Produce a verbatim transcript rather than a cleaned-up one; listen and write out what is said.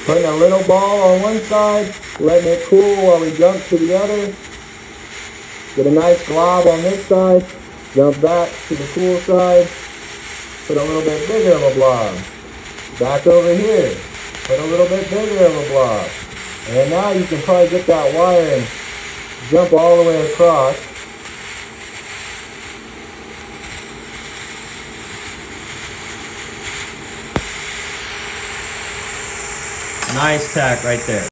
Putting a little ball on one side, letting it cool while we jump to the other. Get a nice glob on this side, jump back to the cool side, put a little bit bigger of a blob. Back over here, put a little bit bigger of a blob. And now you can probably get that wire and jump all the way across. Nice tack right there.